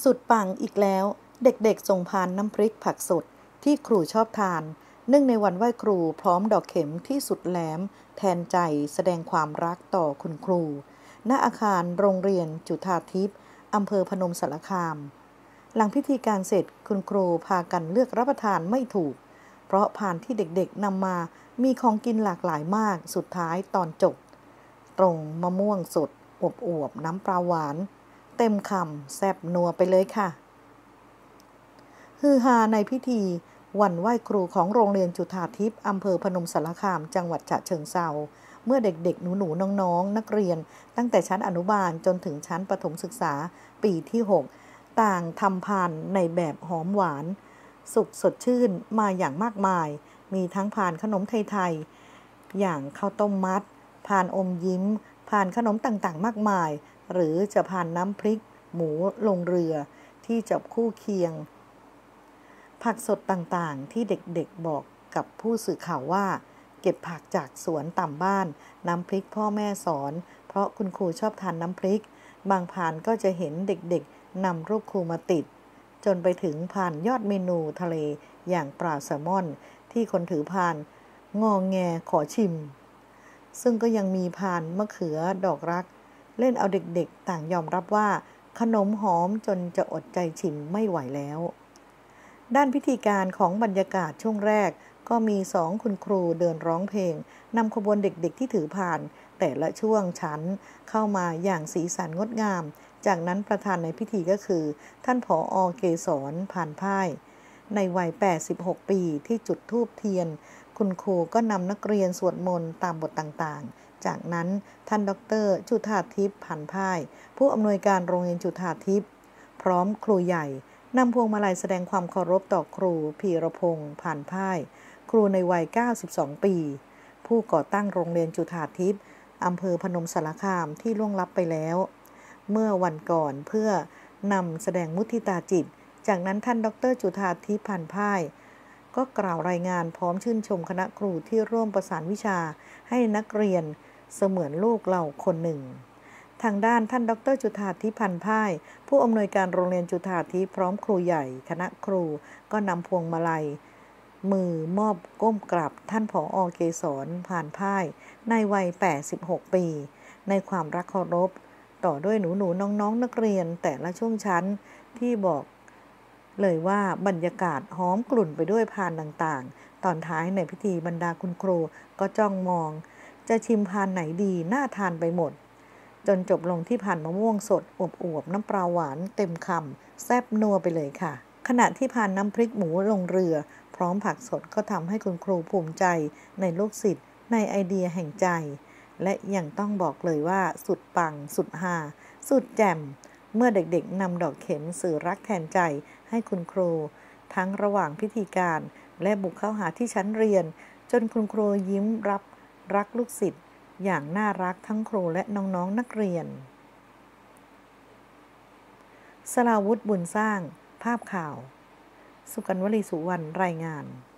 สุดปังอีกแล้วเด็กๆส่งพานน้ำพริกผักสดที่ครูชอบทานเนื่องในวันไหว้ครูพร้อมดอกเข็มที่สุดแหลมแทนใจแสดงความรักต่อคุณครูณอาคารโรงเรียนจุฑาทิพย์อำเภอพนมสารคามหลังพิธีการเสร็จคุณครูพากันเลือกรับประทานไม่ถูกเพราะพานที่เด็กๆนำมามีของกินหลากหลายมากสุดท้ายตอนจบตรงมะม่วงสดอวบๆน้ำปลาหวานเต็มคำแซ่บนัวไปเลยค่ะฮือฮาในพิธีวันไหว้ครูของโรงเรียนจุฑาทิพย์อำเภอพนมสารคามจังหวัดฉะเชิงเทราเมื่อเด็กๆหนูๆน้องๆนักเรียนตั้งแต่ชั้นอนุบาลจนถึงชั้นประถมศึกษาปีที่6ต่างทำพานในแบบหอมหวานสุขสดชื่นมาอย่างมากมายมีทั้งพานขนมไทยๆอย่างข้าวต้มมัดพานอมยิ้มพานขนมต่างๆมากมายหรือจะพานน้ำพริกหมูลงเรือที่จับคู่เคียงผักสดต่างๆที่เด็กๆบอกกับผู้สื่อข่าวว่าเก็บผักจากสวนต่ำบ้านน้ำพริกพ่อแม่สอนเพราะคุณครูชอบทานน้ำพริกบางพานก็จะเห็นเด็กๆนำรูปครูมาติดจนไปถึงพานยอดเมนูทะเลอย่างปลาแซลมอนที่คนถือพานงอแงขอชิมซึ่งก็ยังมีพานมะเขือดอกรักเล่นเอาเด็กๆต่างยอมรับว่าขนมหอมจนจะอดใจชิมไม่ไหวแล้วด้านพิธีการของบรรยากาศช่วงแรกก็มี2คุณครูเดินร้องเพลงนำขบวนเด็กๆที่ถือพานแต่ละช่วงชั้นเข้ามาอย่างสีสันงดงามจากนั้นประธานในพิธีก็คือท่านผอ.เกษรพานพ่ายในวัย86ปีที่จุดธูปเทียนคุณครูก็นำนักเรียนสวดมนต์ตามบทต่างๆจากนั้นท่านดร.จุฑาทิพย์พานพ่ายผู้อำนวยการโรงเรียนจุฑาทิพย์พร้อมครูใหญ่นำพวงมาลัยแสดงความเคารพต่อครูพีรพงษ์พานพ่ายครูในวัย92ปีผู้ก่อตั้งโรงเรียนจุฑาทิพย์อำเภอพนมสารคามที่ล่วงลับไปแล้วเมื่อวันก่อนเพื่อนำแสดงมุทิตาจิตจากนั้นท่านดร.จุฑาทิพย์พานพ่ายก็กล่าวรายงานพร้อมชื่นชมคณะครูที่ร่วมประสานวิชาให้นักเรียนเสมือนลูกเราคนหนึ่งทางด้านท่านดร.จุฑาทิพย์พานพ่ายผู้อำนวยการโรงเรียนจุฑาทิพย์พร้อมครูใหญ่คณะครูก็นำพวงมาลัยมือมอบก้มกราบท่านผอ.เกษรพานพ่ายในวัย86ปีในความรักเคารพต่อด้วยหนูๆน้องๆนักเรียนแต่ละช่วงชั้นที่บอกเลยว่าบรรยากาศหอมกลุ่นไปด้วยพานต่างๆตอนท้ายในพิธีบรรดาคุณครูก็จ้องมองจะชิมพานไหนดีน่าทานไปหมดจนจบลงที่พานมะม่วงสดอวบๆน้ำปลาหวานเต็มคำแซ่บนัวไปเลยค่ะขณะที่พานน้ำพริกหมูลงเรือพร้อมผักสดก็ทำให้คุณครูภูมิใจในลูกศิษย์ในไอเดียแห่งใจและยังต้องบอกเลยว่าสุดปังสุดฮาสุดแจ่มเมื่อเด็กๆนำดอกเข็มสื่อรักแทนใจให้คุณครูทั้งระหว่างพิธีการและบุกเข้าหาที่ชั้นเรียนจนคุณครูยิ้มรับรักลูกศิษย์อย่างน่ารักทั้งครูและน้องๆนักเรียนสราวุธบุญสร้างภาพข่าวสุกัญญ์วลีสุวรรณรายงาน